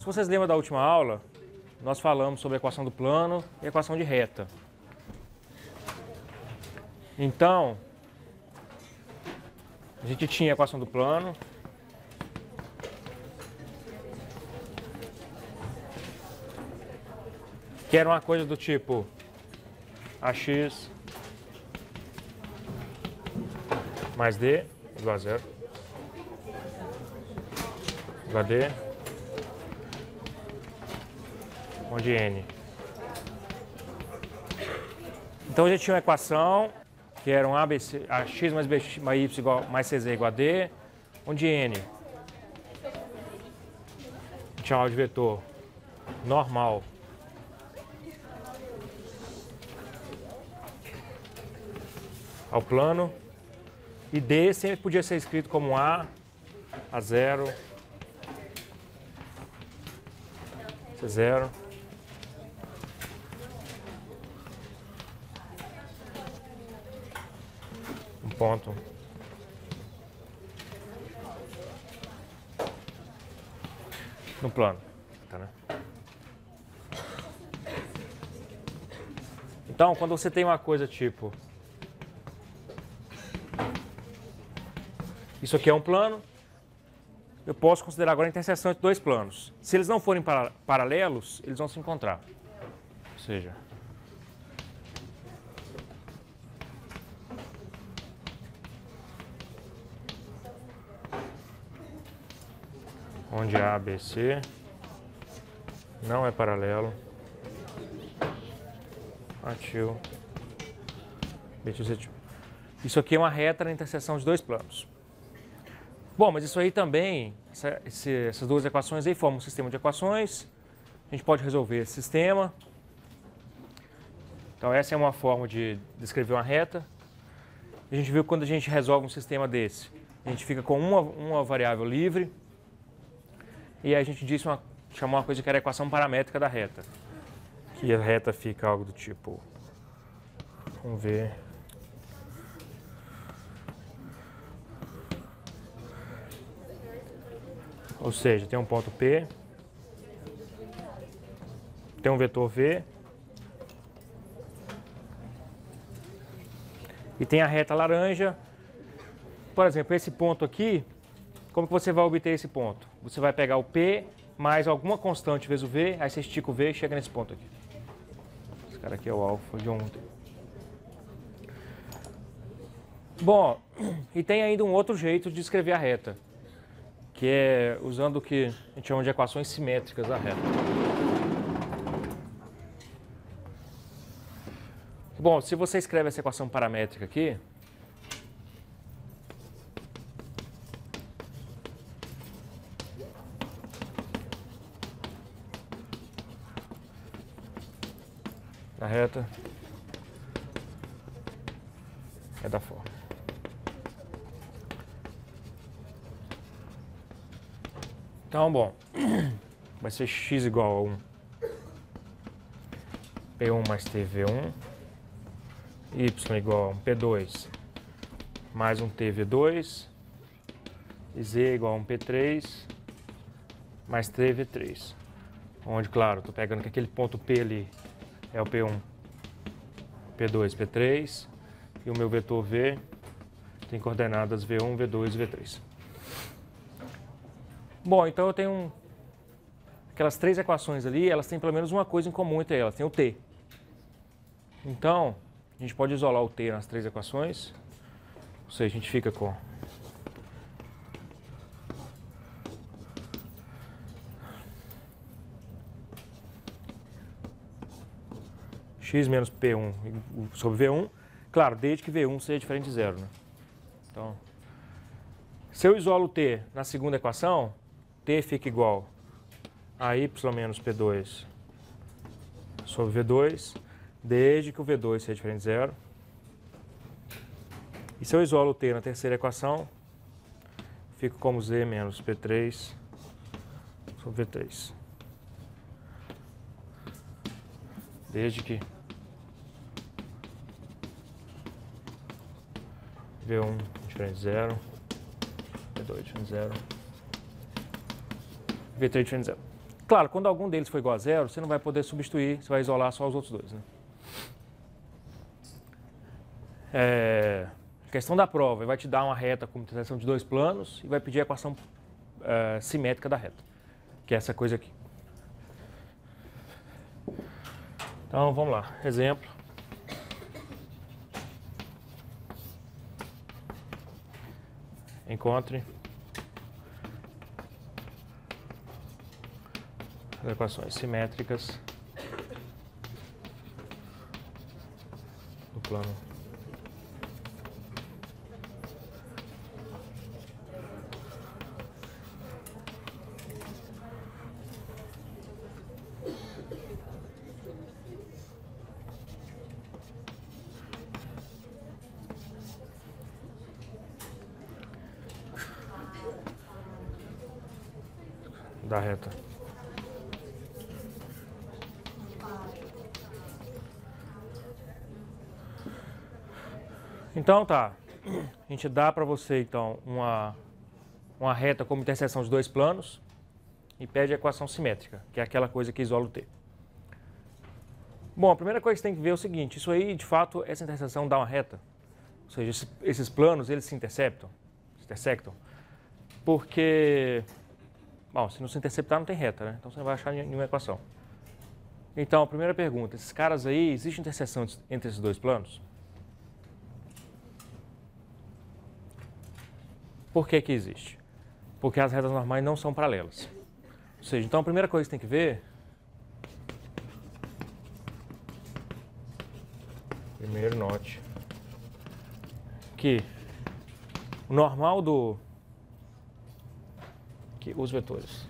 vocês lembram da última aula, nós falamos sobre a equação do plano e a equação de reta. Então, a gente tinha a equação do plano. Que era uma coisa do tipo AX mais D igual a zero. Igual a D. Onde N. Então a gente tinha uma equação que era um ABC, AX mais B mais Y igual, mais CZ igual a D, onde N a gente chamava de vetor normal ao plano, e D sempre podia ser escrito como A0, C0, um ponto, no plano. Tá, né? Então, quando você tem uma coisa tipo isso aqui é um plano, eu posso considerar agora a interseção entre dois planos. Se eles não forem paralelos, eles vão se encontrar. Ou seja, onde A, B, C não é paralelo, ativo, B, C, isso aqui é uma reta na interseção de dois planos. Bom, mas isso aí também, essas duas equações aí formam um sistema de equações. A gente pode resolver esse sistema. Então essa é uma forma de descrever uma reta. A gente viu que quando a gente resolve um sistema desse, a gente fica com uma variável livre. E aí a gente chamou uma coisa que era a equação paramétrica da reta. Que a reta fica algo do tipo, vamos ver, ou seja, tem um ponto P, tem um vetor V e tem a reta laranja. Por exemplo, esse ponto aqui, como que você vai obter esse ponto? Você vai pegar o P mais alguma constante vezes o V, aí você estica o V e chega nesse ponto aqui. Esse cara aqui é o alfa de ontem. Bom, e tem ainda um outro jeito de escrever a reta, que é usando o que a gente chama de equações simétricas da reta. Bom, se você escreve essa equação paramétrica aqui, a reta é da forma. Então, bom, vai ser x igual a 1 P1 mais TV1, y igual a 1 P2 mais um TV2, e z igual a 1 P3 mais 3V3. Onde, claro, estou pegando que aquele ponto P ali é o P1, P2, P3, e o meu vetor V tem coordenadas V1, V2 e V3. Bom, então eu tenho aquelas três equações ali, elas têm pelo menos uma coisa em comum entre elas, tem o T. Então, a gente pode isolar o T nas três equações, ou seja, a gente fica com x menos P1 sobre V1, claro, desde que V1 seja diferente de zero, né? Então, se eu isolo o T na segunda equação, T fica igual a y menos P2 sobre V2, desde que o V2 seja diferente de zero. E se eu isolo o T na terceira equação, fico como z menos P3 sobre V3, desde que V1 diferente de zero, V2 diferente de zero, V3 diferente de zero. Claro, quando algum deles for igual a zero, você não vai poder substituir, você vai isolar só os outros dois, né? Questão da prova, ele vai te dar uma reta com interseção de dois planos e vai pedir a equação simétrica da reta, que é essa coisa aqui. Então, vamos lá. Exemplo. Encontre as equações simétricas do plano da reta. Então tá, a gente dá para você então uma reta como interseção de dois planos e pede a equação simétrica, que é aquela coisa que isola o T. Bom, a primeira coisa que você tem que ver é o seguinte, isso aí de fato, essa interseção dá uma reta, ou seja, esses planos eles se intersectam, porque, bom, se não se interceptar não tem reta, né? Então você não vai achar nenhuma equação. Então, a primeira pergunta, esses caras aí, existe interseção entre esses dois planos? Por que que existe? Porque as retas normais não são paralelas. Ou seja, então a primeira coisa que você tem que ver... Primeiro note que o normal que os vetores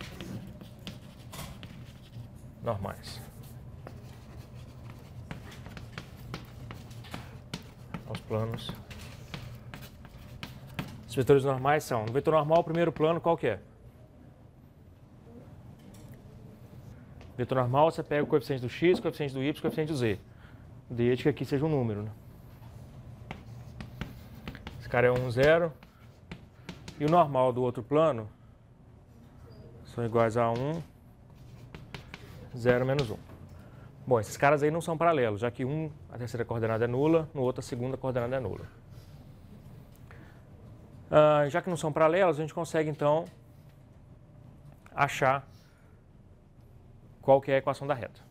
normais aos planos. Os vetores normais são, no vetor normal, o primeiro plano qual que é? Vetor normal, você pega o coeficiente do x, coeficiente do y, coeficiente do z. Desde que aqui seja um número, né? Esse cara é 1, 0. E o normal do outro plano são iguais a 1, 0 menos 1. Bom, esses caras aí não são paralelos, já que um, a terceira coordenada é nula, no outro a segunda coordenada é nula. Já que não são paralelos, a gente consegue, então, achar qual que é a equação da reta.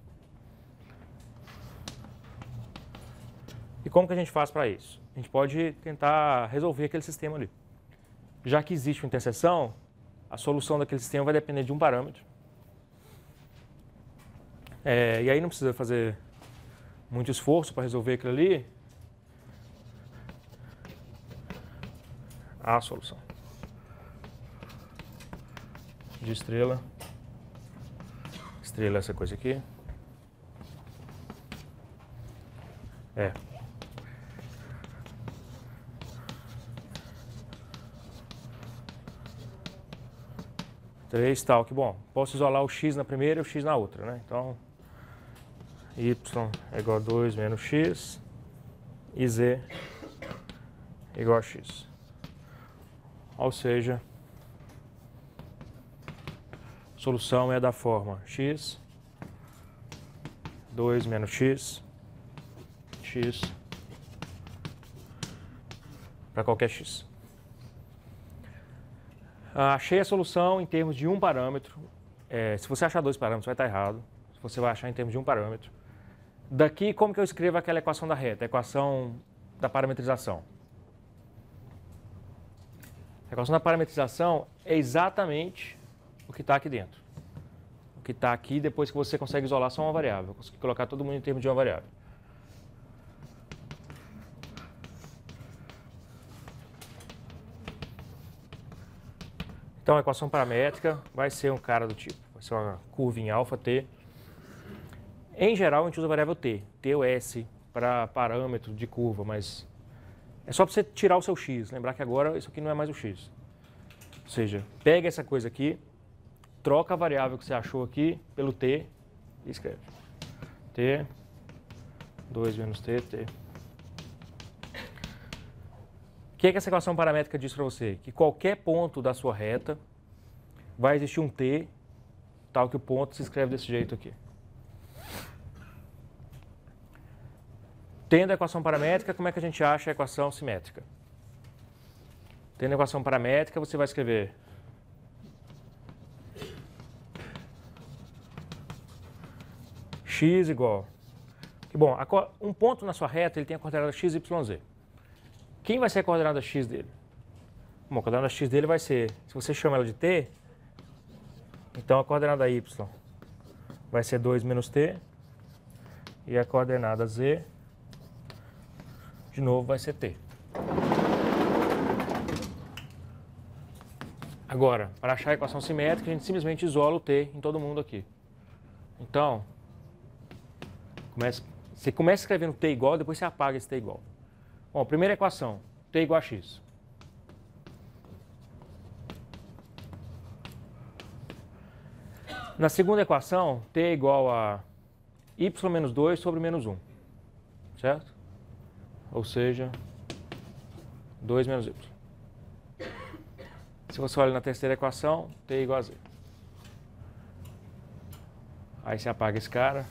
E como que a gente faz para isso? A gente pode tentar resolver aquele sistema ali. Já que existe uma interseção, a solução daquele sistema vai depender de um parâmetro. E aí não precisa fazer muito esforço para resolver aquilo ali. A solução de estrela. Estrela é essa coisa aqui. Três tal, que bom. Posso isolar o x na primeira e o x na outra, né? Então, y é igual a 2 menos x e z é igual a x. Ou seja, a solução é da forma x, 2 menos x para qualquer x. Achei a solução em termos de um parâmetro. Se você achar dois parâmetros, vai estar errado. Você vai achar em termos de um parâmetro. Daqui, como que eu escrevo aquela equação da reta? A equação da parametrização. A equação da parametrização é exatamente o que está aqui dentro. O que está aqui depois que você consegue isolar só uma variável. Consegue colocar todo mundo em termos de uma variável. Então, a equação paramétrica vai ser um cara do tipo, vai ser uma curva em alfa t. Em geral, a gente usa a variável t, t ou s, para parâmetro de curva, mas é só para você tirar o seu x. Lembrar que agora isso aqui não é mais o x. Ou seja, pega essa coisa aqui, troca a variável que você achou aqui pelo t e escreve. T, 2 menos t, t. O que é que essa equação paramétrica diz para você? Que qualquer ponto da sua reta vai existir um t tal que o ponto se escreve desse jeito aqui. Tendo a equação paramétrica, como é que a gente acha a equação simétrica? Tendo a equação paramétrica, você vai escrever x igual... Bom, um ponto na sua reta ele tem a coordenada x, y, z. Quem vai ser a coordenada x dele? Bom, a coordenada x dele vai ser, se você chama ela de t, então a coordenada y vai ser 2 menos t, e a coordenada z, de novo, vai ser t. Agora, para achar a equação simétrica, a gente simplesmente isola o t em todo mundo aqui. Então, você começa escrevendo t igual, depois você apaga esse t igual. Bom, primeira equação, t igual a x. Na segunda equação, t é igual a y menos 2 sobre menos 1, certo? Ou seja, 2 menos y. Se você olha na terceira equação, t é igual a z. Aí você apaga esse cara.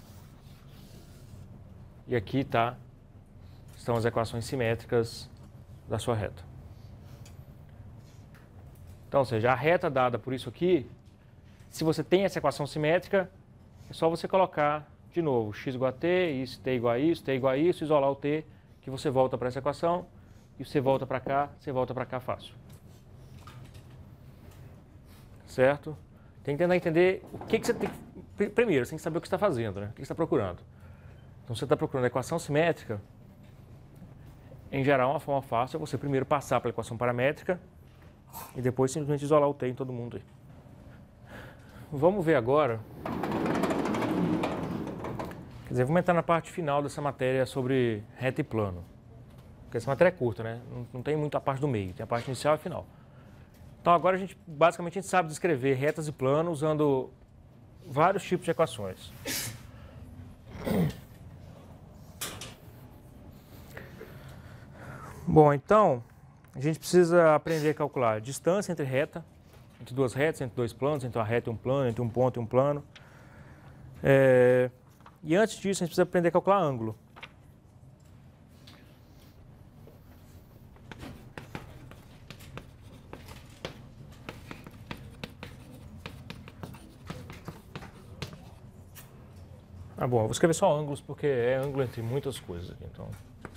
E aqui estão as equações simétricas da sua reta. Então, ou seja, a reta dada por isso aqui, se você tem essa equação simétrica, é só você colocar de novo x igual a t, isso, t igual a isso, t igual a isso, isolar o t, que você volta para essa equação, e você volta para cá fácil. Certo? Tem que tentar entender o que você tem que... Primeiro, você tem que saber o que você está fazendo, né? O que você está procurando. Então, você está procurando a equação simétrica, em geral, uma forma fácil é você primeiro passar pela equação paramétrica e depois simplesmente isolar o t em todo mundo aí. Vamos ver agora, quer dizer, vamos entrar na parte final dessa matéria sobre reta e plano. Porque essa matéria é curta, né? Não tem muita parte do meio, tem a parte inicial e final. Então agora basicamente a gente sabe descrever retas e planos usando vários tipos de equações. Bom, então a gente precisa aprender a calcular a distância entre reta, entre duas retas, entre dois planos, entre uma reta e um plano, entre um ponto e um plano. E antes disso, a gente precisa aprender a calcular ângulo. Bom, eu vou escrever só ângulos porque é ângulo entre muitas coisas aqui, então.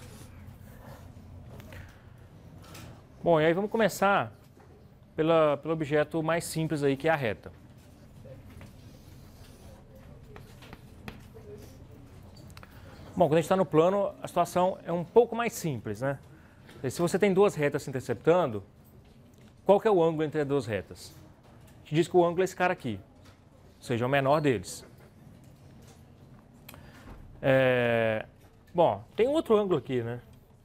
Bom, e aí vamos começar pelo objeto mais simples aí, que é a reta. Bom, quando a gente está no plano, a situação é um pouco mais simples, né? Se você tem duas retas se interceptando, qual que é o ângulo entre as duas retas? A gente diz que o ângulo é esse cara aqui, ou seja, é o menor deles. Bom, tem outro ângulo aqui, né?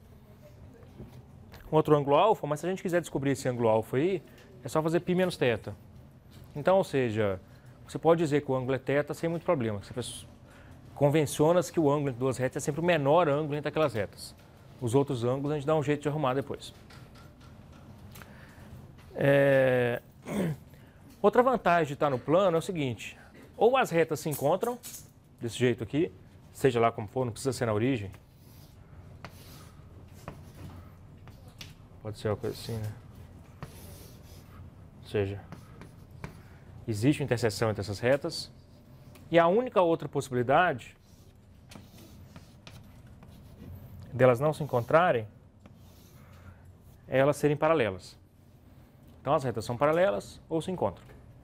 Um outro ângulo alfa, mas se a gente quiser descobrir esse ângulo alfa aí, é só fazer π menos θ. Então, ou seja, você pode dizer que o ângulo é θ sem muito problema. Você convenciona-se que o ângulo entre duas retas é sempre o menor ângulo entre aquelas retas. Os outros ângulos a gente dá um jeito de arrumar depois. Outra vantagem de estar no plano é o seguinte, ou as retas se encontram, desse jeito aqui, seja lá como for, não precisa ser na origem. Pode ser uma coisa assim, né? Ou seja, existe uma interseção entre essas retas. E a única outra possibilidade delas não se encontrarem é elas serem paralelas. Então as retas são paralelas ou se encontram.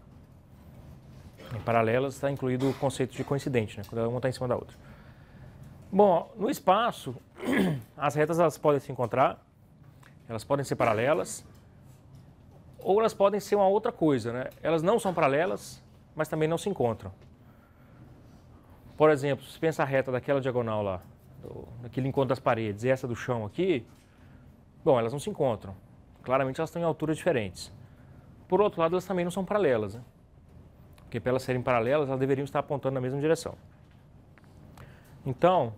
Em paralelas está incluído o conceito de coincidente, né? Quando uma está em cima da outra. Bom, no espaço, as retas elas podem se encontrar, elas podem ser paralelas, ou elas podem ser uma outra coisa, né? Elas não são paralelas, mas também não se encontram. Por exemplo, se você pensa a reta daquela diagonal lá, daquele encontro das paredes, e essa do chão aqui, bom, elas não se encontram. Claramente elas estão em alturas diferentes. Por outro lado, elas também não são paralelas, né? Porque para elas serem paralelas, elas deveriam estar apontando na mesma direção. Então,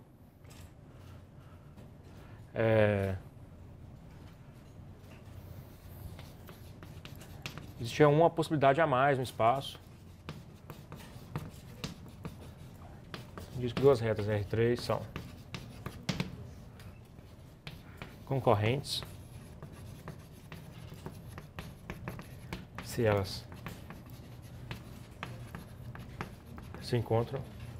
existia uma possibilidade a mais no espaço, diz que duas retas R3 são concorrentes se elas se encontram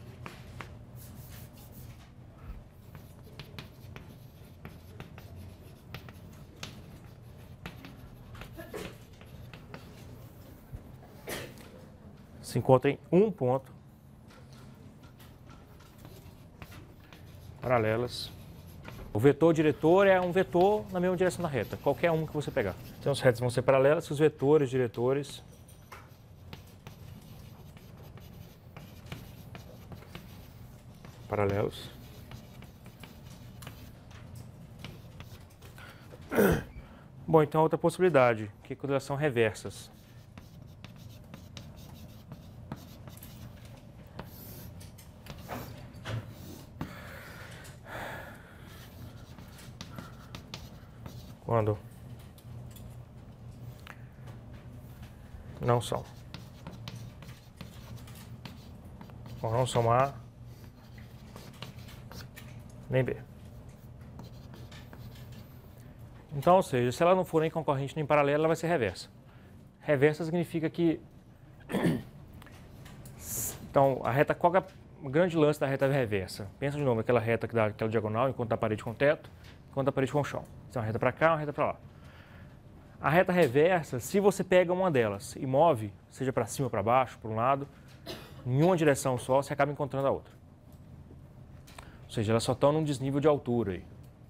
em um ponto paralelas. O vetor diretor é um vetor na mesma direção da reta, qualquer um que você pegar. Então as retas vão ser paralelas, os vetores diretores paralelos. Bom, então outra possibilidade, que é quando elas são reversas. Quando não são. Ou não são A nem B. Então, ou seja, se ela não for nem concorrente nem paralela, ela vai ser reversa. Reversa significa que... Então, a reta, qual é o grande lance da reta reversa? Pensa de novo, aquela reta que dá aquela diagonal enquanto a parede com o teto, enquanto a parede com o chão. Então, uma reta para cá, uma reta para lá. A reta reversa, se você pega uma delas e move, seja para cima ou para baixo, para um lado, em uma direção só, você acaba encontrando a outra. Ou seja, elas só estão num desnível de altura aí.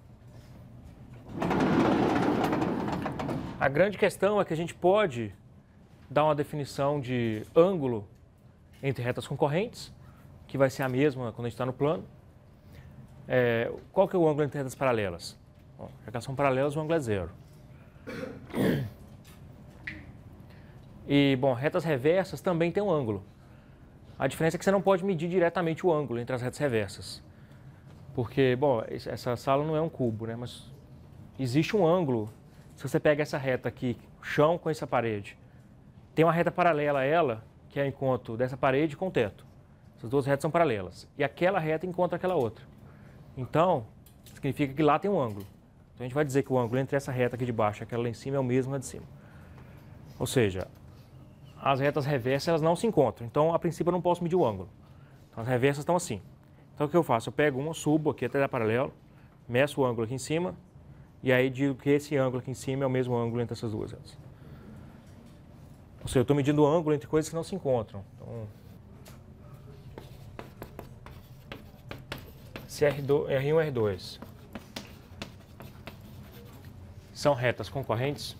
A grande questão é que a gente pode dar uma definição de ângulo entre retas concorrentes, que vai ser a mesma quando a gente está no plano. Qual que é o ângulo entre retas paralelas? Bom, já que elas são paralelas, o ângulo é zero. E, bom, retas reversas também tem um ângulo. A diferença é que você não pode medir diretamente o ângulo entre as retas reversas. Porque, bom, essa sala não é um cubo, né? Mas existe um ângulo. Se você pega essa reta aqui, chão com essa parede, tem uma reta paralela a ela, que é o encontro dessa parede com o teto. Essas duas retas são paralelas. E aquela reta encontra aquela outra. Então, significa que lá tem um ângulo. Então a gente vai dizer que o ângulo entre essa reta aqui de baixo e aquela lá em cima é o mesmo lá de cima. Ou seja, as retas reversas elas não se encontram. Então, a princípio, eu não posso medir o ângulo. Então, as reversas estão assim. Então, o que eu faço? Eu pego uma, subo aqui até dar paralelo, meço o ângulo aqui em cima, e aí digo que esse ângulo aqui em cima é o mesmo ângulo entre essas duas retas. Ou seja, eu estou medindo o ângulo entre coisas que não se encontram. Então, se R1 e R2 são retas concorrentes,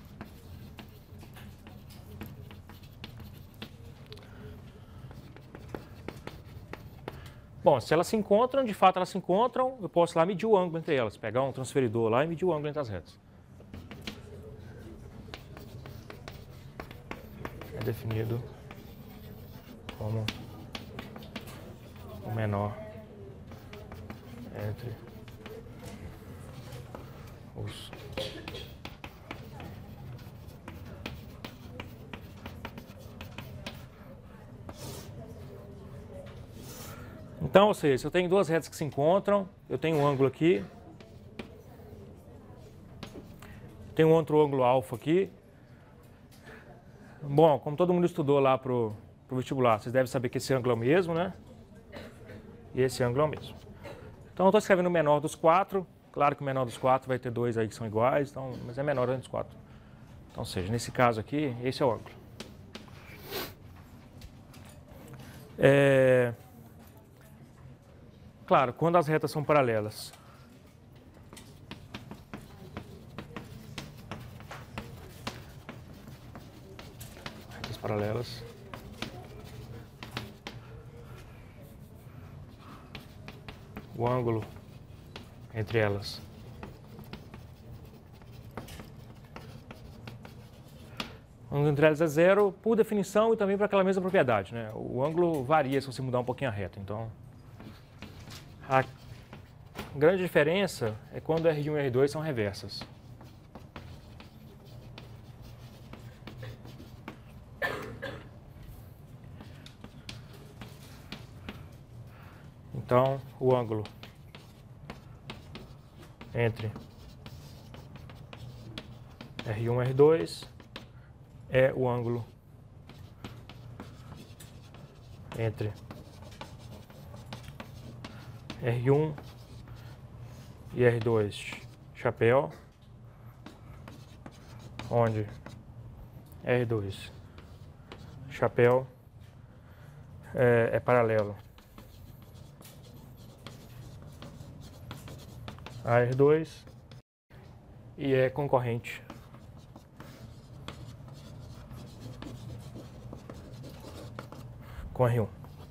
bom, se elas se encontram, de fato elas se encontram, eu posso lá medir o ângulo entre elas, pegar um transferidor lá e medir o ângulo entre as retas. É definido como o menor entre os Então, ou seja, se eu tenho duas retas que se encontram, eu tenho um ângulo aqui, tenho um outro ângulo alfa aqui. Bom, como todo mundo estudou lá pro vestibular, vocês devem saber que esse ângulo é o mesmo, né? E esse ângulo é o mesmo. Então, eu estou escrevendo o menor dos quatro. Claro que o menor dos quatro vai ter dois aí que são iguais, então, mas é menor dos quatro. Então, ou seja, nesse caso aqui, esse é o ângulo. Claro, quando as retas são paralelas. Retas paralelas. O ângulo entre elas o ângulo entre elas é zero por definição e também para aquela mesma propriedade, né? O ângulo varia se você mudar um pouquinho a reta. Então, a grande diferença é quando R1 e R2 são reversas. Então, o ângulo entre R1 e R2 é o ângulo entre R1 e R2 chapéu, onde R2 chapéu é paralelo a R2 e é concorrente com R1.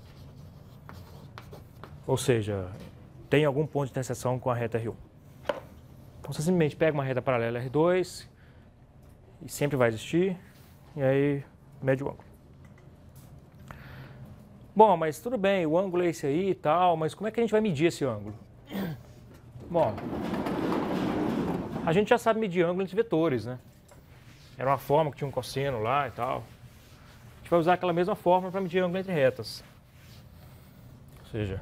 Ou seja, tem algum ponto de interseção com a reta R1. Então você simplesmente pega uma reta paralela R2 e sempre vai existir, e aí mede o ângulo. Bom, mas tudo bem, o ângulo é esse aí e tal, mas como é que a gente vai medir esse ângulo? Bom, a gente já sabe medir ângulo entre vetores, né? Era uma forma que tinha um cosseno lá e tal. A gente vai usar aquela mesma forma para medir ângulo entre retas. Ou seja,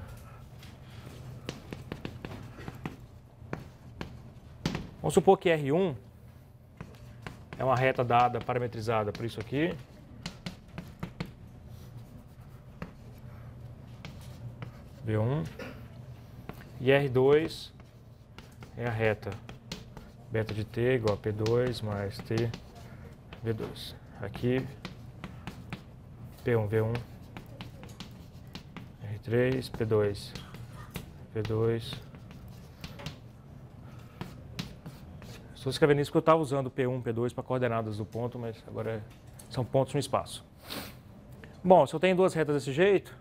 vamos supor que R1 é uma reta dada parametrizada por isso aqui. V1. E R2 é a reta beta de t igual a P2 mais t V2. Aqui, P1, V1, R3, P2, V2. Estou escrevendo isso porque eu estava usando P1, P2 para coordenadas do ponto, mas agora são pontos no espaço. Bom, se eu tenho duas retas desse jeito,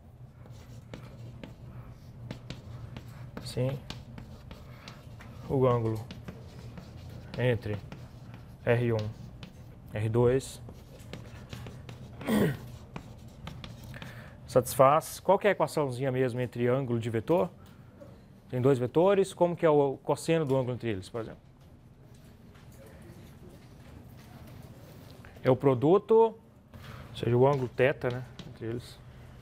assim, o ângulo entre R1 e R2 satisfaz. Qual que é a equaçãozinha mesmo entre ângulo de vetor? Tem dois vetores, como que é o cosseno do ângulo entre eles, por exemplo? É o produto, ou seja, o ângulo θ, né, entre eles.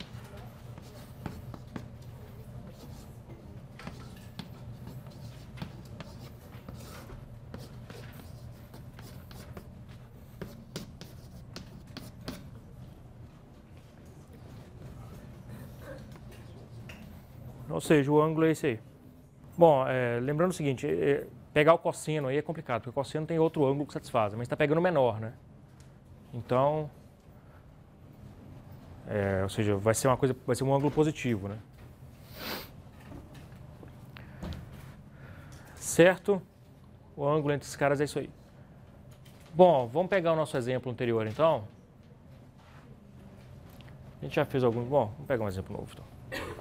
Ou seja, o ângulo é esse aí. Bom, lembrando o seguinte, pegar o cosseno aí é complicado, porque o cosseno tem outro ângulo que satisfaz, mas está pegando o menor, né? Então, ou seja, vai ser um ângulo positivo, né? Certo? O ângulo entre esses caras é isso aí. Bom, vamos pegar o nosso exemplo anterior, então. A gente já fez alguns... Bom, vamos pegar um exemplo novo, então.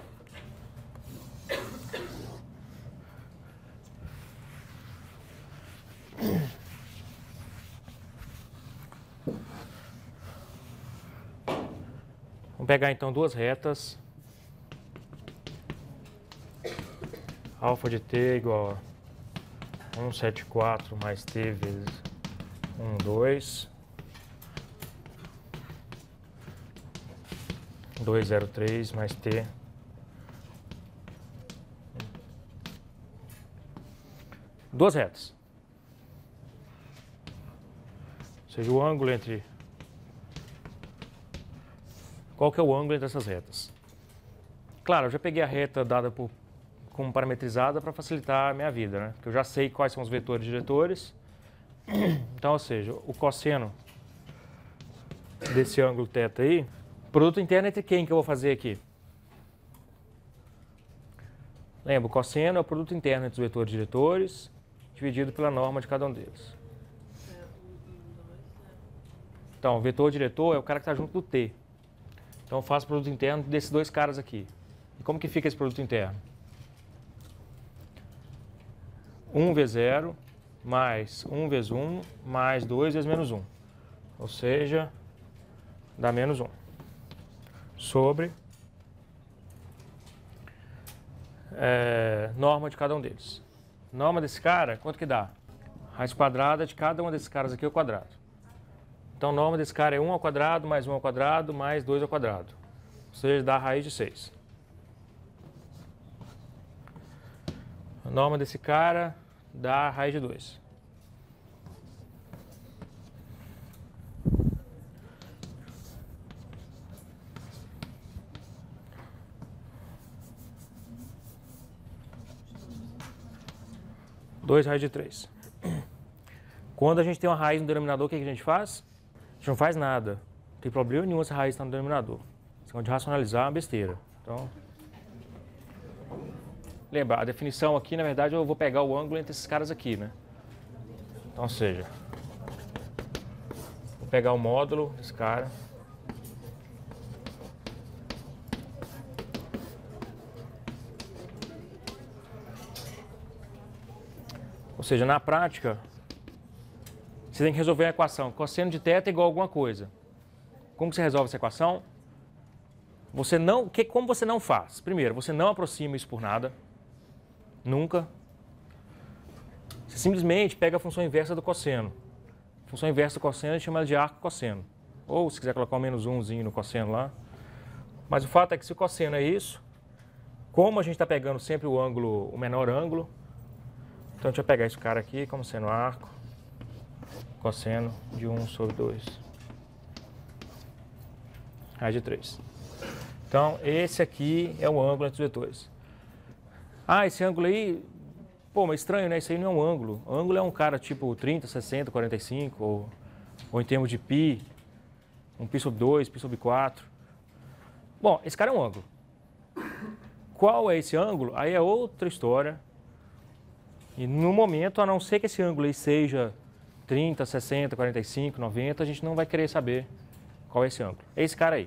Vamos pegar então duas retas, alfa de t igual a 174 mais t vezes 12, 203 mais t, duas retas, ou seja, o ângulo entre... Qual que é o ângulo entre essas retas? Claro, eu já peguei a reta dada como parametrizada para facilitar a minha vida, né? Porque eu já sei quais são os vetores diretores. Então, ou seja, o cosseno desse ângulo θ aí, produto interno entre quem que eu vou fazer aqui? Lembra, o cosseno é o produto interno entre os vetores diretores, dividido pela norma de cada um deles. Então, o vetor diretor é o cara que está junto do t. Então eu faço o produto interno desses dois caras aqui. E como que fica esse produto interno? 1 vezes 0 mais 1 vezes 1 mais 2 vezes menos 1. Ou seja, dá menos 1. Sobre norma de cada um deles. Norma desse cara, quanto que dá? Raiz quadrada de cada um desses caras aqui ao quadrado. Então, a norma desse cara é 1 ao quadrado, mais 1 ao quadrado, mais 2 ao quadrado. Ou seja, dá a raiz de 6. norma desse cara dá raiz de 2. Dois raiz de 3. Quando a gente tem uma raiz no denominador, o que a gente faz? A gente não faz nada. Não tem problema nenhum essa raiz estar no denominador. Você pode racionalizar é uma besteira. Então, lembra, a definição aqui, na verdade, eu vou pegar o ângulo entre esses caras aqui, né? Então, ou seja, vou pegar o módulo desse cara. Ou seja, na prática, você tem que resolver a equação. Cosseno de θ é igual a alguma coisa. Como que você resolve essa equação? Como você não faz? Primeiro, você não aproxima isso por nada. Nunca. Você simplesmente pega a função inversa do cosseno. A função inversa do cosseno a gente chama de arco cosseno. Ou se quiser colocar um menos umzinho no cosseno lá. Mas o fato é que se o cosseno é isso, como a gente está pegando sempre o ângulo, o menor ângulo, então a gente vai pegar esse cara aqui como sendo arco cosseno de 1 sobre 2. Raiz de 3. Então, esse aqui é o ângulo entre os vetores. Ah, esse ângulo aí, pô, mas estranho, né? Isso aí não é um ângulo. O ângulo é um cara tipo 30, 60, 45, ou em termos de π, um π sobre 2, π sobre 4. Bom, esse cara é um ângulo. Qual é esse ângulo? Aí é outra história. E no momento, a não ser que esse ângulo aí seja 30, 60, 45, 90, a gente não vai querer saber qual é esse ângulo. É esse cara aí.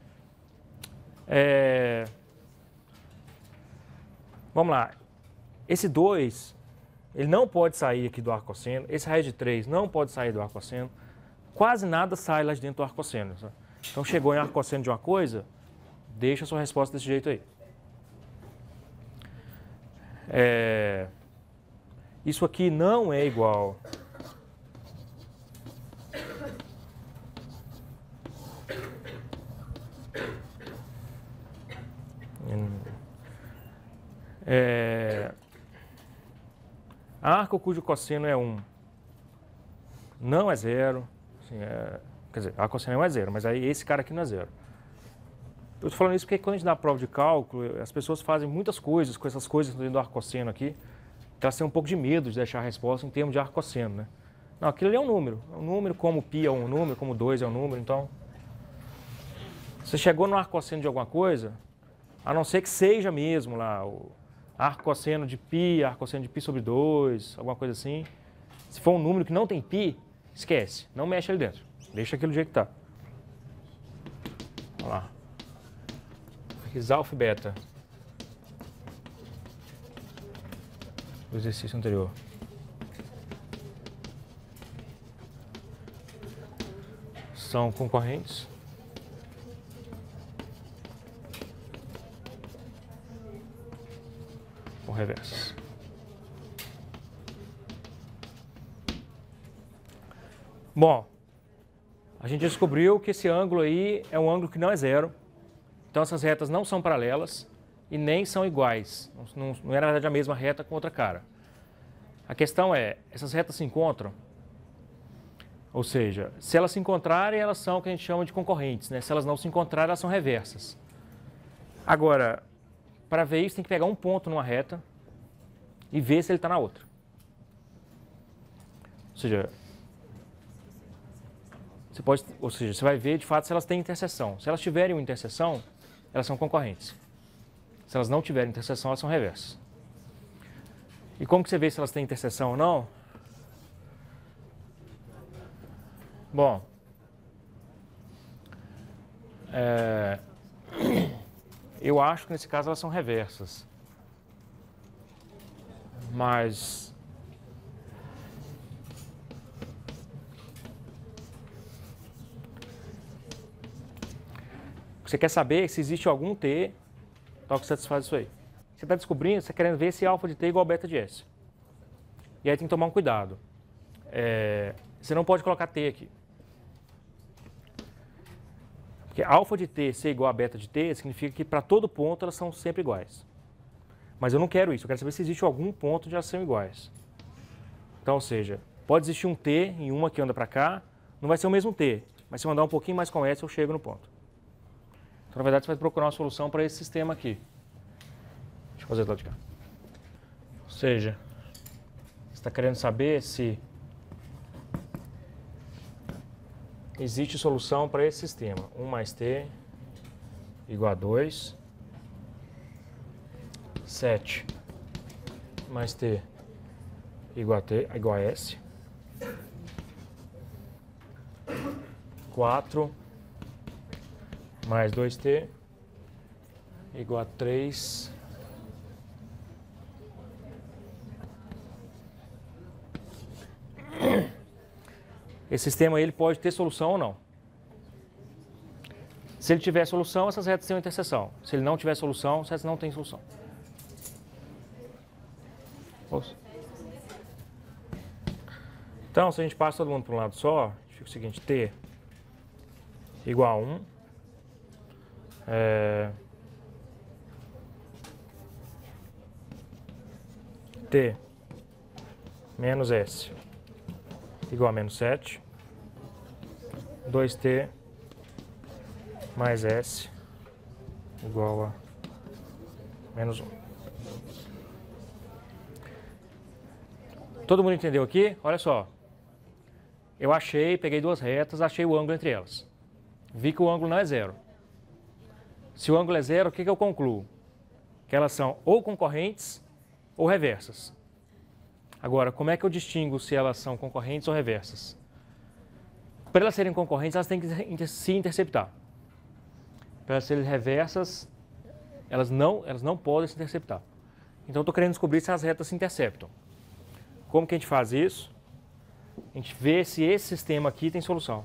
Vamos lá. Esse 2, ele não pode sair aqui do arcosseno. Esse raiz de 3 não pode sair do arcosseno. Quase nada sai lá de dentro do arcosseno. Então, chegou em arcosseno de uma coisa, deixa a sua resposta desse jeito aí. Isso aqui não é igual arco cujo cosseno é 1 não é 0. Assim, quer dizer, arco cosseno é 0, mas aí esse cara aqui não é 0. Eu estou falando isso porque quando a gente dá a prova de cálculo, as pessoas fazem muitas coisas com essas coisas dentro do arco cosseno aqui, que elas têm um pouco de medo de deixar a resposta em termos de arco cosseno, né? Não, aquilo ali é um número. É um número, como π é um número, como 2 é um número, então... Você chegou no arco cosseno de alguma coisa, a não ser que seja mesmo lá o arco cosseno de π, arco cosseno de π sobre 2, alguma coisa assim. Se for um número que não tem π, esquece, não mexe ali dentro. Deixa aquilo do jeito que está. Olha lá. Fiz alfa e beta do exercício anterior. São concorrentes. Ou reversas. Bom, a gente descobriu que esse ângulo aí é um ângulo que não é 0. Então essas retas não são paralelas e nem são iguais. Não é na verdade a mesma reta com outra cara. A questão é, essas retas se encontram? Ou seja, se elas se encontrarem, elas são o que a gente chama de concorrentes, né? Se elas não se encontrarem, elas são reversas. Agora, para ver isso, tem que pegar um ponto numa reta e ver se ele está na outra. Ou seja, você vai ver de fato se elas têm interseção. Se elas tiverem uma interseção, elas são concorrentes. Se elas não tiverem interseção, elas são reversas. E como que você vê se elas têm interseção ou não? Bom, eu acho que nesse caso elas são reversas. Mas você quer saber se existe algum T tal que satisfaz isso aí. Você está descobrindo, você está querendo ver se alfa de T é igual a beta de S. E aí tem que tomar um cuidado. Você não pode colocar T aqui. Porque alfa de T ser igual a beta de T significa que para todo ponto elas são sempre iguais. Mas eu não quero isso, eu quero saber se existe algum ponto de elas são iguais. Então, ou seja, pode existir um T em uma que anda para cá, não vai ser o mesmo T, mas se eu andar um pouquinho mais com S, eu chego no ponto. Então, na verdade, você vai procurar uma solução para esse sistema aqui. Deixa eu fazer do lado de cá. Ou seja, você está querendo saber se existe solução para esse sistema. 1 mais T igual a 2. 7 mais T igual a S. 4 mais 2T igual a 3. Esse sistema aí, ele pode ter solução ou não. Se ele tiver solução, essas retas têm uma interseção. Se ele não tiver solução, essas não têm solução. Então, se a gente passa todo mundo para um lado só, fica o seguinte, T igual a 1. T menos S igual a menos 7. 2T mais S igual a menos 1. Todo mundo entendeu aqui? Olha só. Eu peguei duas retas, achei o ângulo entre elas. Vi que o ângulo não é zero. Se o ângulo é zero, o que eu concluo? Que elas são ou concorrentes ou reversas. Agora, como é que eu distingo se elas são concorrentes ou reversas? Para elas serem concorrentes, elas têm que se interceptar. Para elas serem reversas, elas não podem se interceptar. Então, eu estou querendo descobrir se as retas se interceptam. Como que a gente faz isso? A gente vê se esse sistema aqui tem solução.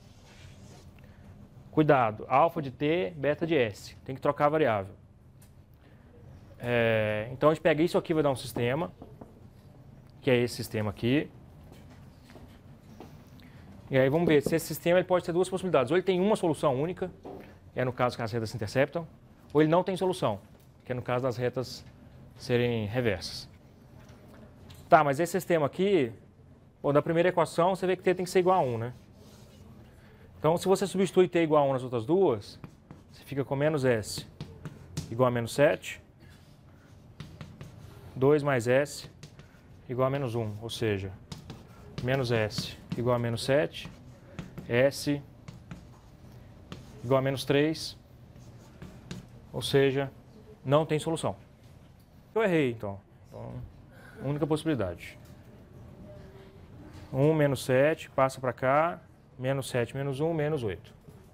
Cuidado, alfa de T, beta de S. Tem que trocar a variável. Então, a gente pega isso aqui, vai dar um sistema, que é esse sistema aqui. E aí vamos ver se esse sistema ele pode ter duas possibilidades. Ou ele tem uma solução única, que é no caso que as retas se interceptam, ou ele não tem solução, que é no caso das retas serem reversas. Tá, mas esse sistema aqui, da primeira equação, você vê que T tem que ser igual a 1, né? Então, se você substitui T igual a 1 nas outras duas, você fica com menos S igual a menos 7, 2 mais S igual a menos 1, ou seja, menos S igual a menos 7, S igual a menos 3, ou seja, não tem solução. Eu errei, então única possibilidade. 1 menos 7, passa para cá, menos 7 menos 1, menos 8.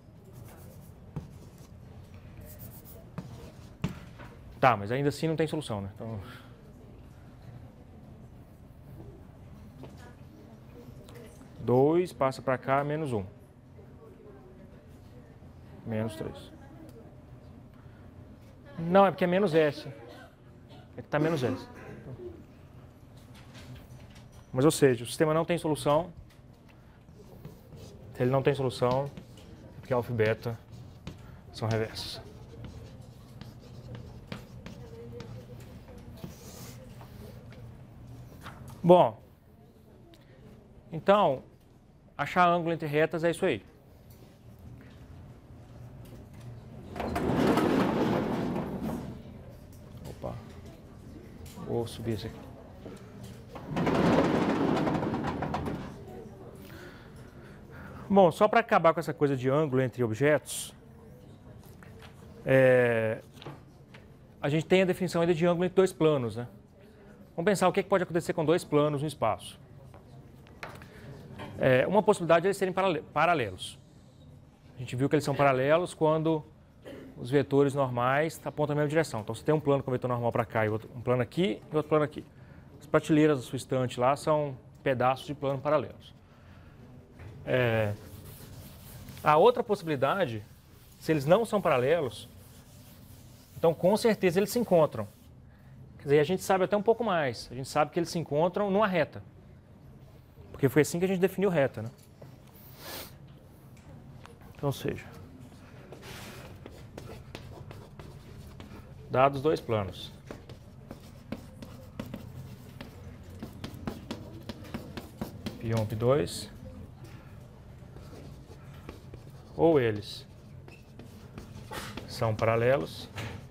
Tá, mas ainda assim não tem solução, né? Então... dois passa para cá, menos 1. Menos 3. Não, é porque é menos S. É que está menos S. Mas, ou seja, o sistema não tem solução. Se ele não tem solução, é porque alfa e beta são reversos. Bom, então, achar ângulo entre retas é isso aí. Opa, vou subir esse aqui. Bom, só para acabar com essa coisa de ângulo entre objetos, a gente tem a definição ainda de ângulo entre dois planos, né? Vamos pensar o que pode acontecer com dois planos no espaço. Uma possibilidade é eles serem paralelos. A gente viu que eles são paralelos quando os vetores normais apontam na mesma direção. Então, você tem um plano com vetor normal para cá, e um plano aqui e outro plano aqui. As prateleiras da sua estante lá são pedaços de plano paralelos. A outra possibilidade, se eles não são paralelos, então com certeza eles se encontram. Quer dizer, a gente sabe até um pouco mais. A gente sabe que eles se encontram numa reta. Porque foi assim que a gente definiu reta, né? Então, ou seja, dados dois planos. Π1, Π2, ou eles são paralelos,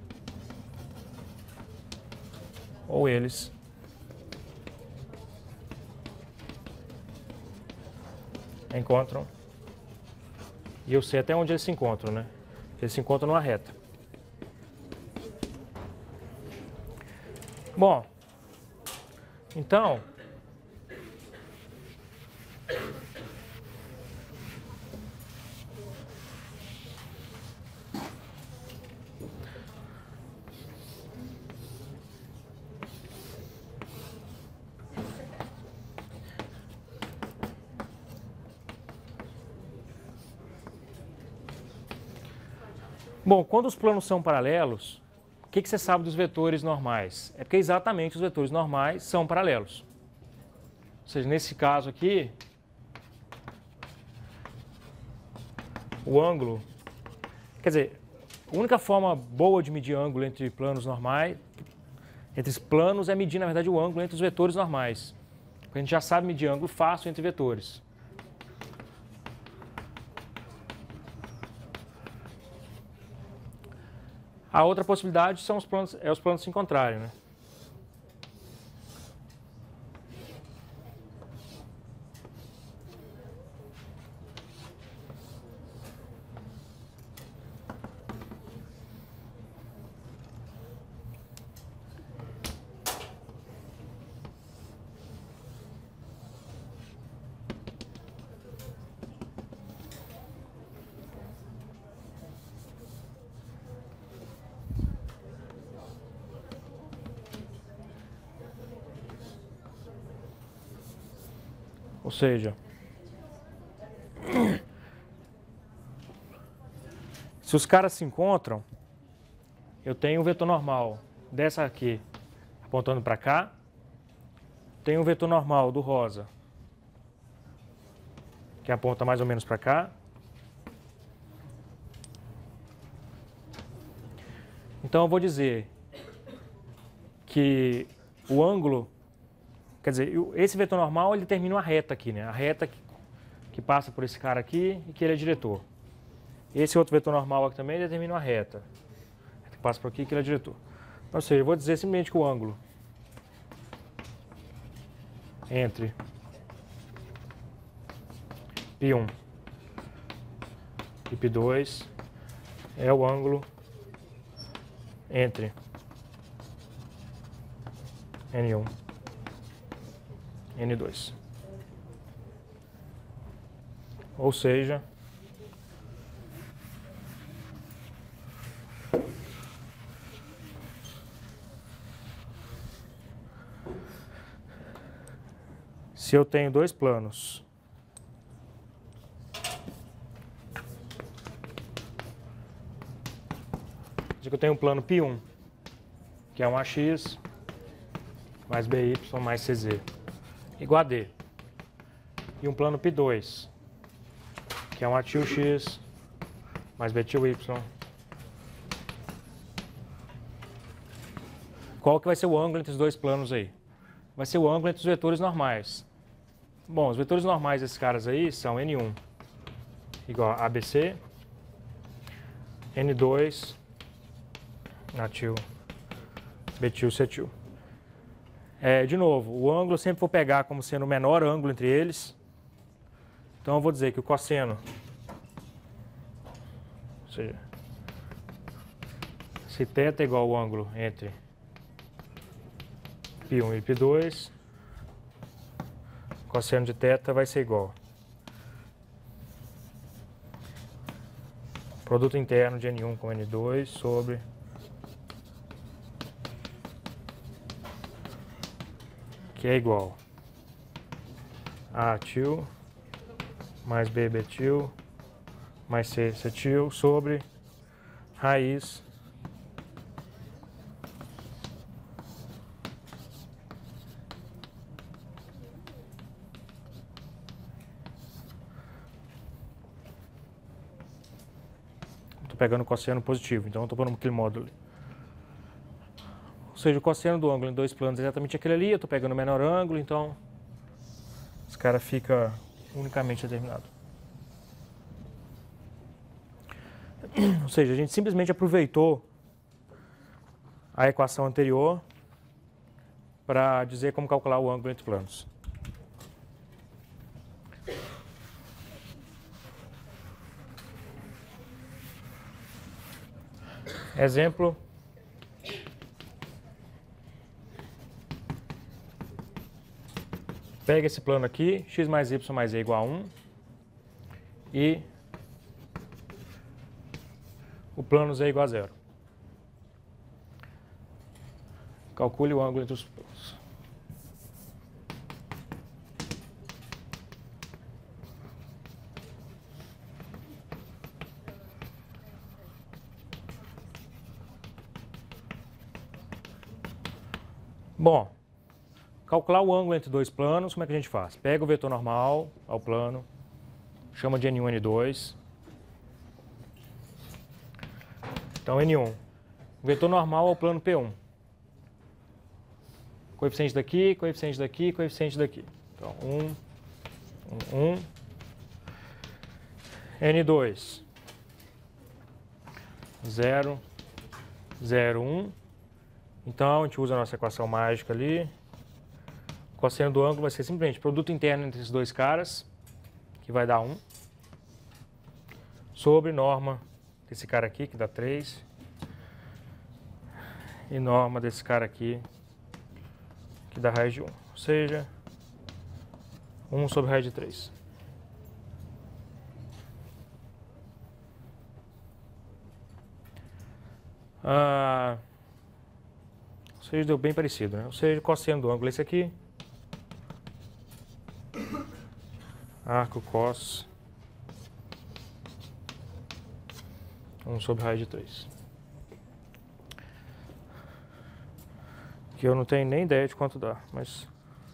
ou eles encontram, e eu sei até onde eles se encontram, né? Eles se encontram numa reta. Bom, então, quando os planos são paralelos, o que você sabe dos vetores normais? É porque exatamente os vetores normais são paralelos. Ou seja, nesse caso aqui, o ângulo, quer dizer, a única forma boa de medir ângulo entre planos normais, entre os planos, é medir, na verdade, o ângulo entre os vetores normais. Porque a gente já sabe medir ângulo fácil entre vetores. A outra possibilidade são os planos se encontrarem, né? Ou seja, se os caras se encontram, eu tenho um vetor normal dessa aqui apontando para cá, tenho um vetor normal do rosa que aponta mais ou menos para cá. Então eu vou dizer que o ângulo, quer dizer, esse vetor normal ele termina uma reta aqui, né? A reta que passa por esse cara aqui e que ele é diretor. Esse outro vetor normal aqui também determina uma reta que passa por aqui e que ele é diretor. Ou seja, eu vou dizer simplesmente que o ângulo entre Π1 e Π2 é o ângulo entre N1 e N2. Ou seja, se eu tenho dois planos que eu tenho um plano Π1, que é um AX mais BY mais CZ, igual a D. E um plano Π2, que é um ATX mais BTY. Qual que vai ser o ângulo entre os dois planos aí? Vai ser o ângulo entre os vetores normais. Bom, os vetores normais desses caras aí são N1 igual a ABC, N2 ATIL, BTIL, CTIL. De novo, o ângulo eu sempre vou pegar como sendo o menor ângulo entre eles. Então eu vou dizer que o cosseno, ou seja, se θ é igual ao ângulo entre Π1 e Π2, cosseno de θ vai ser igual produto interno de N1 com N2 sobre que é igual a ATIL mais B BTIL mais C CTIL sobre raiz estou pegando o cosseno positivo, então estou pondo aquele módulo ali. Ou seja, o cosseno do ângulo em dois planos é exatamente aquele ali, eu estou pegando o menor ângulo, então esse cara fica unicamente determinado. Ou seja, a gente simplesmente aproveitou a equação anterior para dizer como calcular o ângulo entre planos. Exemplo. Pega esse plano aqui, x mais y mais e igual a 1, e o plano z igual a 0. Calcule o ângulo entre os planos. Bom, calcular o ângulo entre dois planos, como é que a gente faz? Pega o vetor normal ao plano, chama de N1, N2. Então, N1, vetor normal ao plano P1. Coeficiente daqui, coeficiente daqui, coeficiente daqui. Então, 1, 1, 1. N2, 0, 0, 1. Então, a gente usa a nossa equação mágica ali. O cosseno do ângulo vai ser simplesmente produto interno entre esses dois caras, que vai dar 1, sobre norma desse cara aqui, que dá 3, e norma desse cara aqui, que dá raiz de 1. Ou seja, 1 sobre raiz de 3. Ou seja, deu bem parecido, né? Ou seja, o cosseno do ângulo é esse aqui. Arco cos 1 sobre raiz de 3. Que eu não tenho nem ideia de quanto dá, mas...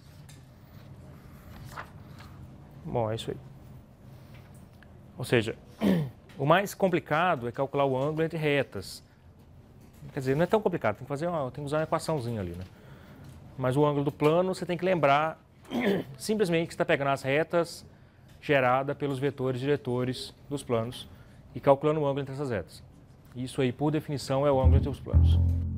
Bom, é isso aí. Ou seja, o mais complicado é calcular o ângulo entre retas. Quer dizer, não é tão complicado, tem que usar uma equaçãozinha ali, né? Mas o ângulo do plano, você tem que lembrar simplesmente que você está pegando as retas geradas pelos vetores diretores dos planos e calculando o ângulo entre essas retas. Isso aí, por definição, é o ângulo entre os planos.